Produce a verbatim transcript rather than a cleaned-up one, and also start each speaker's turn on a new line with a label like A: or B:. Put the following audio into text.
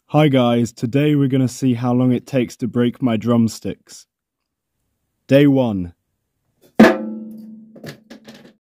A: Hi guys, today we're going to see how long it takes to break my drumsticks. Day one.